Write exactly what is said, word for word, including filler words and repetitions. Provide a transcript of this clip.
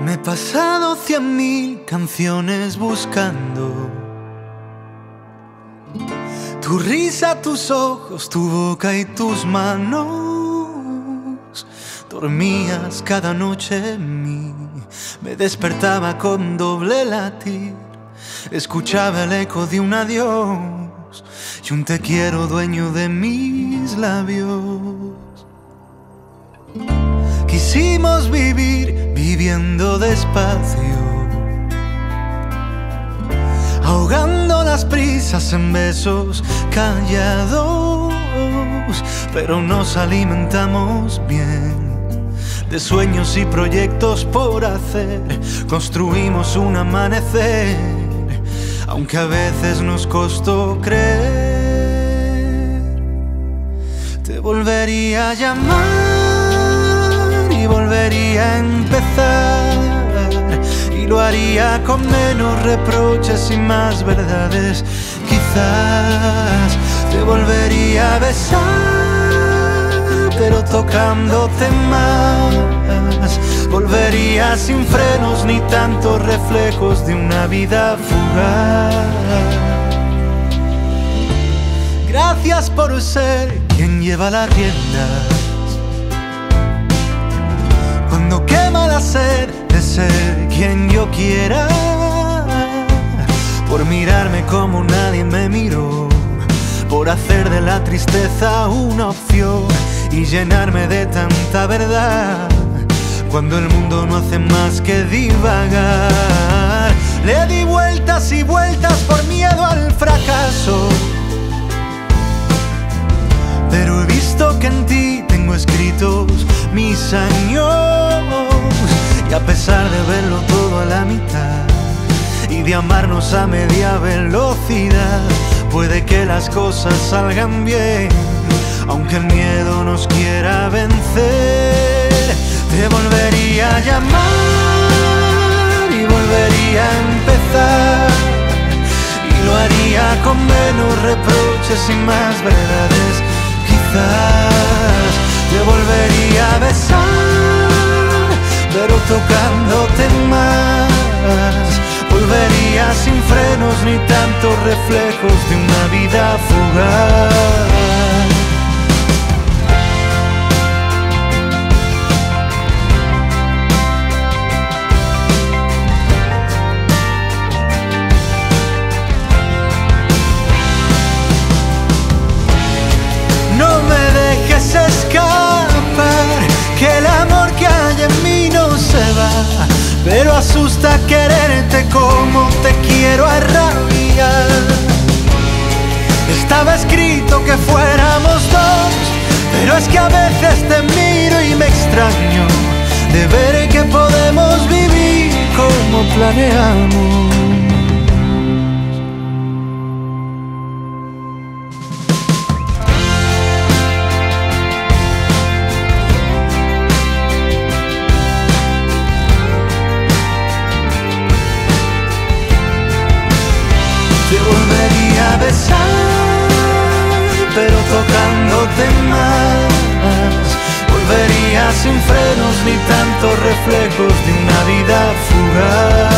Me he pasado cien mil canciones buscando tu risa, tus ojos, tu boca y tus manos. Dormías cada noche en mí, me despertaba con doble latir. Escuchaba el eco de un adiós y un te quiero dueño de mis labios. Quisimos vivir viviendo despacio, ahogando las prisas en besos callados, pero nos alimentamos bien de sueños y proyectos por hacer. Construimos un amanecer, aunque a veces nos costó creer. Te volvería a llamar y volvería a empezar, y lo haría con menos reproches y más verdades. Quizás te volvería a besar, pero tocándote más. Volvería sin frenos ni tantos reflejos de una vida fugaz. Gracias por ser quien lleva las riendas cuando quema la sed de ser quien yo quiera. Por mirarme como nadie me miró, por hacer de la tristeza una opción y llenarme de tanta verdad cuando el mundo no hace más que divagar. Le di vueltas y vueltas por miedo al fracaso, pero he visto que en ti tengo escritos mis años, y a pesar de verlo todo a la mitad y de amarnos a media velocidad, puede que las cosas salgan bien, aunque el miedo nos quiera vencer. Te volvería a llamar y volvería a empezar, y lo haría con menos reproches y más verdades. Quizás te volvería a besar, pero tocándote más. Volvería sin frenos ni tantos reflejos de una vida fugaz. No me dejes escapar, que el amor que hay en mí no se va, pero asusta quererte como te quiero a rabiar. Estaba escrito que fuéramos dos, pero es que a veces te miro y me extraño de ver que podemos vivir como planeamos. Te volvería a besar, pero tocándote más. Volvería sin frenos ni tantos reflejos de una vida fugaz.